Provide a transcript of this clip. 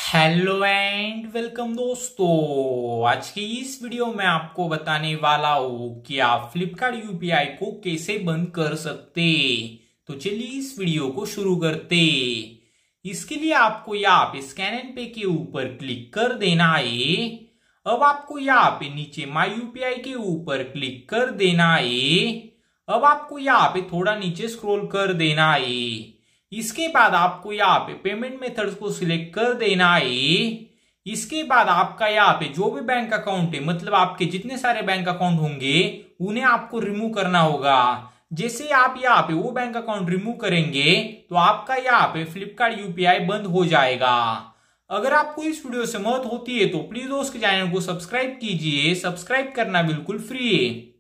Hello and welcome दोस्तों। आज की इस वीडियो में आपको बताने वाला हूं कि आप फ्लिपकार्ट यूपीआई को कैसे बंद कर सकते। तो चलिए इस वीडियो को शुरू करते। इसके लिए आपको यहाँ पे स्कैन एंड पे के ऊपर क्लिक कर देना है। अब आपको यहाँ पे नीचे माई यूपीआई के ऊपर क्लिक कर देना है। अब आपको यहाँ पे थोड़ा नीचे स्क्रॉल कर देना है। इसके बाद आपको यहाँ पे पेमेंट मेथड्स को सिलेक्ट कर देना है। इसके बाद आपका यहाँ पे जो भी बैंक अकाउंट है, मतलब आपके जितने सारे बैंक अकाउंट होंगे उन्हें आपको रिमूव करना होगा। जैसे आप यहाँ पे वो बैंक अकाउंट रिमूव करेंगे तो आपका यहाँ पे फ्लिपकार्ट यूपीआई बंद हो जाएगा। अगर आपको इस वीडियो से मदद होती है तो प्लीज दोस्त के चैनल को सब्सक्राइब कीजिए। सब्सक्राइब करना बिल्कुल फ्री है।